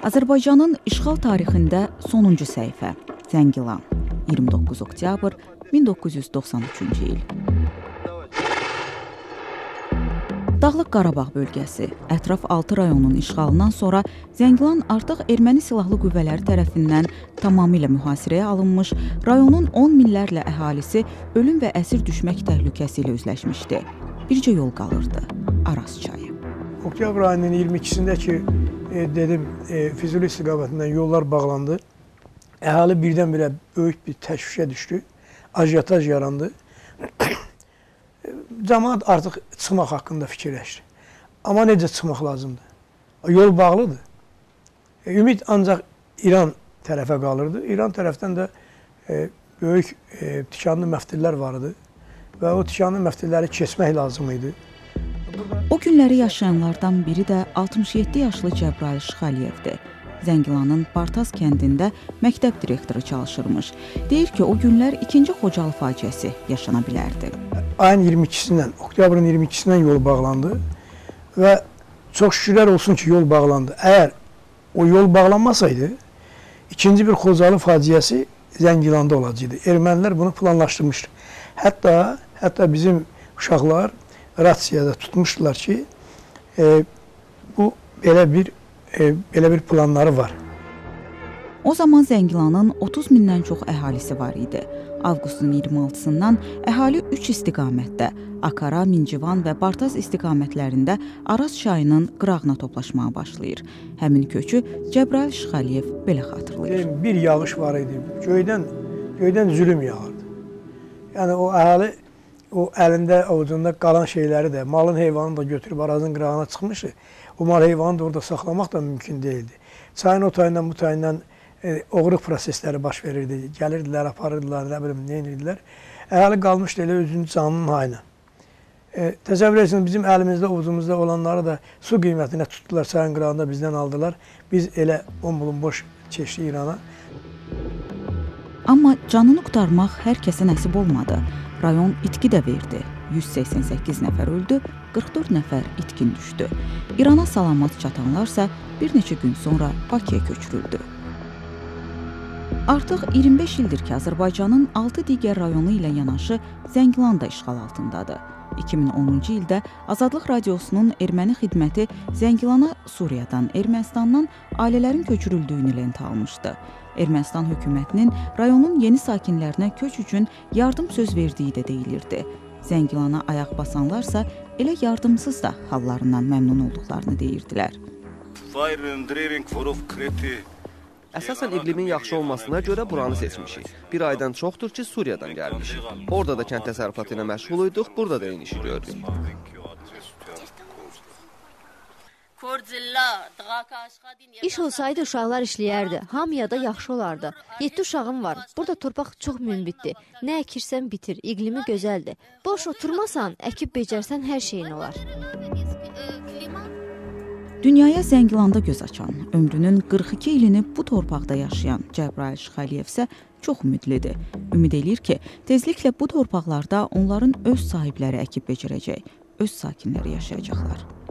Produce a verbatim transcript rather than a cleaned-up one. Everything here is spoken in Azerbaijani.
Azərbaycanın işğal tarixində sonuncu səhifə. Zəngilan, iyirmi doqquz oktyabr min doqquz yüz doxsan üçüncü il. Dağlıq Qarabağ bölgəsi, ətraf altı rayonun işğalından sonra Zəngilan artıq erməni silahlı qüvvələri tərəfindən tamamilə mühasirəyə alınmış, rayonun on minlərlə əhalisi ölüm və əsir düşmək təhlükəsi ilə üzləşmişdi. Bircə yol qalırdı, Araz çayı. Oktyabr ayının iyirmi ikisində ki, e, dedim, e, Füzuli istiqamətindən yollar bağlandı. Əhali birdən-birə böyük bir təşvişə düşdü, ajiyataj yarandı. Cəmaət artıq çıxmaq haqqında fikirləşdi. Amma necə çıxmaq lazımdır? Yol bağlıdır. E, ümid ancaq İran tərəfə qalırdı. İran tərəfdən də e, böyük e, tikanlı məftillər vardı və o tikanlı məftilləri keçmək lazım idi. O günləri yaşayanlardan biri də altmış yeddi yaşlı Cəbrayıl Şıxəliyevdir. Zəngilanın Bartaz kəndində məktəb direktoru çalışırmış. Deyir ki, o günlər ikinci Xocalı faciəsi yaşana bilərdi. Ayın iyirmi ikisindən, oktyabrın iyirmi ikisindən yol bağlandı və çox şükürlər olsun ki, yol bağlandı. Əgər o yol bağlanmasaydı, ikinci bir Xocalı faciəsi Zəngilanda olacaqdı. Ermənilər bunu planlaşdırmışdı. Hətta, hətta bizim uşaqlar rasiyada tutmuşdular ki, e, bu belə bir E, belə bir planları var. O zaman Zəngilanın otuz mindən çox əhalisi var idi. Avqustun iyirmi altısından əhali üç istiqamətdə, Akara, Mincivan və Bartaz istiqamətlərində Araz çayının qırağına toplaşmağa başlayır. Həmin köçü Cəbrayıl Şıxəliyev belə xatırlayır. Bir yağış var idi, göydən, göydən zülüm yağırdı. Yəni o əhali o əlində, avucunda qalan şeyləri də, malın heyvanını da götürüb Arazın qırağına çıxmışdı. O mal heyvanı da orada saxlamaq da mümkün deyildi. Çayın o tayından bu tayından e, oğruq prosesləri baş verirdi. Gəlirdilər, aparırdılar, nə bilim, nə edirdilər. Əhali qalmışdı elə özünün canının hayına. E, təsəvvür etsin, bizim əlimizdə, ovuzumuzda olanları da su qiymətinə tutdular, çayın qırağında bizdən aldılar. Biz elə on bulun boş keçdi İrana. Amma canını qurtarmaq hər kəsə nəsib olmadı. Rayon itki də verdi. yüz səksən səkkiz nəfər öldü, qırx dörd nəfər itkin düşdü. İrana salamat çatanlarsa bir neçə gün sonra Bakıya köçürüldü. Artıq iyirmi beş ildir ki, Azərbaycanın altı digər rayonu ilə yanaşı Zəngilan da işğal altındadır. iki min onuncu ildə Azadlıq Radiosunun erməni xidməti Zəngilana Suriyadan, Ermənistandan ailələrin köçürüldüyünü lentə almışdı. Ermənistan hökumətinin rayonun yeni sakinlərinə köç üçün yardım söz verdiyi də deyilirdi. Zəngilana ayaq basanlarsa elə yardımsız da hallarından məmnun olduqlarını deyirdilər. Əsasən iqlimin yaxşı olmasına görə buranı seçmişik. Bir aydan çoxdur ki, Suriyadan gəlmişik. Orada da kənd təsərrüfatı ilə məşğul idik, burada da eyni işi gördük. İş olsaydı uşaqlar işləyərdi, hamıya da yaxşı olardı. yeddi uşağım var, burada torpaq çox münbitdir. Nə əkirsən bitir, iqlimi gözəldir. Boş oturmasan, əkib becərsən hər şeyin olar. Dünyaya Zəngilanda göz açan, ömrünün qırx iki ilini bu torpaqda yaşayan Cəbrayıl Şıxəliyev isə çox ümidlidir. Ümid eləyir ki, tezliklə bu torpaqlarda onların öz sahibləri əkib becərəcək, öz sakinləri yaşayacaqlar.